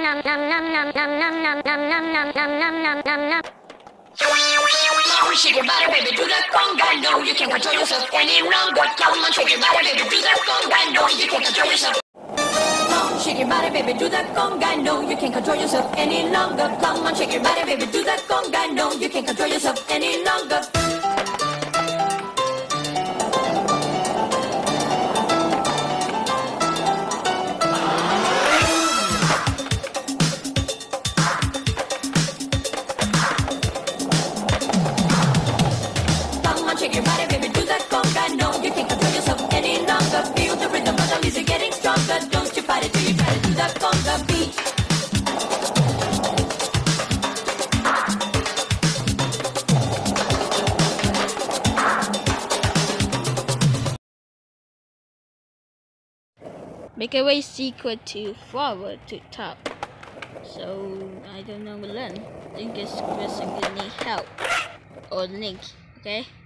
Shake your body, baby, do that conga. No, you can't control yourself any longer. Come on, shake your body, baby, do that conga. No, you can't control yourself. Come on, shake your body, baby, do that conga. No, you can't control yourself any longer. Come on, shake your body, baby, do that conga. No, you can't control yourself any longer. Shake your body, baby, do that conga. No, you can't control yourself any longer. Feel the rhythm of the music getting stronger. Don't you fight it till you try to do that conga beat. Make a way secret to forward to top. So I don't know when. I think it's Chris and gonna need help or Link. Okay.